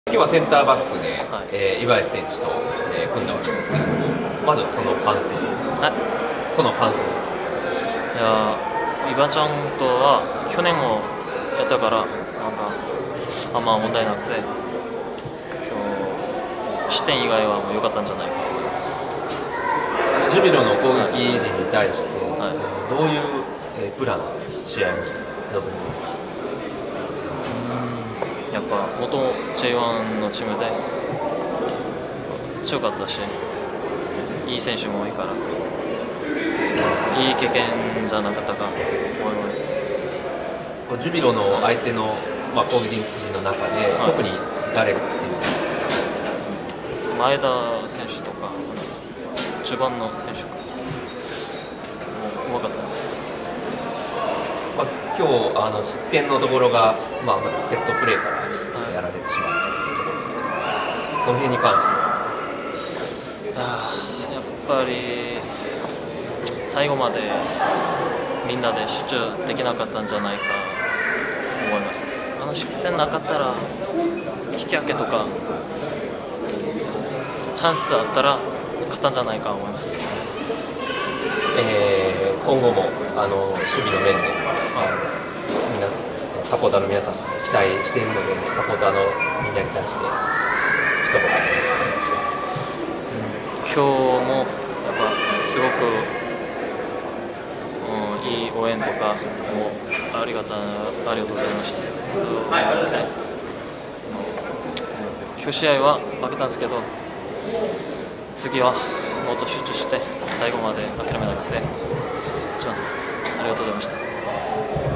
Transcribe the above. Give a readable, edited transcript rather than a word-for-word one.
今日はセンターバックで、 はい、 岩井選手と、組んだわけですけれども、まずその感想。その感想。 いや岩ちゃんとは去年もやったからなんかあんま問題なくて、今日視点以外はもう良かったんじゃないかと思います。 ジュビロの攻撃陣に対して、 はい、 どういう、プラン試合に臨みますか。 やっぱ元 J1 のチームで強かったし、いい選手も多いからいい経験じゃなかったかと思います。 ジュビロの相手の、攻撃陣の中で、 はい、 特に誰っていう前田選手とか中盤の選手がうまかったです。 今日失点のところが、セットプレーからやられてしまったというところですが、その辺に関しては。 やっぱり最後までみんなで集中できなかったんじゃないかと思います。失点なかったら引き分けとかチャンスあったら勝ったんじゃないかと思います。 今後も守備の面で、みんなサポーターの皆さん期待しているので、サポーターのみんなに対して一言お願いします。 今日もやっぱすごく、いい応援とかもありがとうございました。今日試合は負けたんですけど、次はもっと集中して最後まで諦めなくて勝ちます。ありがとうございました。